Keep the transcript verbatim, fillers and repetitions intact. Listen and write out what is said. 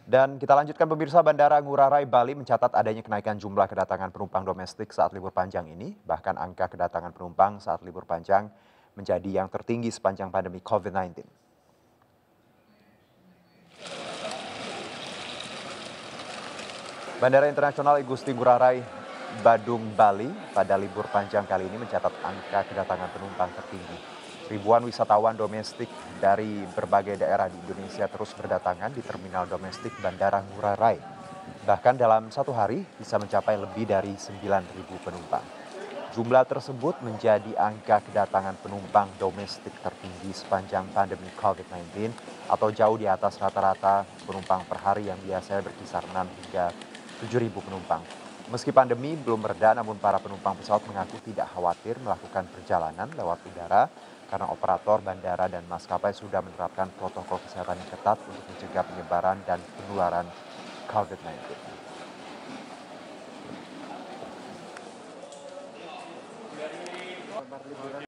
Dan kita lanjutkan pemirsa, Bandara Ngurah Rai Bali mencatat adanya kenaikan jumlah kedatangan penumpang domestik saat libur panjang ini. Bahkan angka kedatangan penumpang saat libur panjang menjadi yang tertinggi sepanjang pandemi covid sembilan belas. Bandara Internasional Igusti Ngurah Rai Badung, Bali pada libur panjang kali ini mencatat angka kedatangan penumpang tertinggi. Ribuan wisatawan domestik dari berbagai daerah di Indonesia terus berdatangan di terminal domestik Bandara Ngurah Rai. Bahkan dalam satu hari bisa mencapai lebih dari sembilan ribu penumpang. Jumlah tersebut menjadi angka kedatangan penumpang domestik tertinggi sepanjang pandemi covid sembilan belas atau jauh di atas rata-rata penumpang per hari yang biasanya berkisar enam hingga tujuh ribu penumpang. Meski pandemi belum mereda, namun para penumpang pesawat mengaku tidak khawatir melakukan perjalanan lewat udara karena operator bandara dan maskapai sudah menerapkan protokol kesehatan yang ketat untuk mencegah penyebaran dan penularan covid sembilan belas.